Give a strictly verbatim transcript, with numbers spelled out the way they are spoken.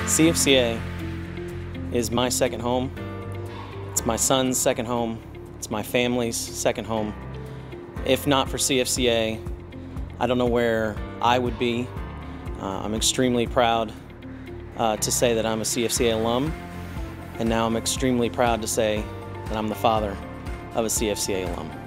C F C A is my second home. It's my son's second home. It's my family's second home. If not for C F C A, I don't know where I would be. Uh, I'm extremely proud uh, to say that I'm a C F C A alum, and now I'm extremely proud to say that I'm the father of a C F C A alum.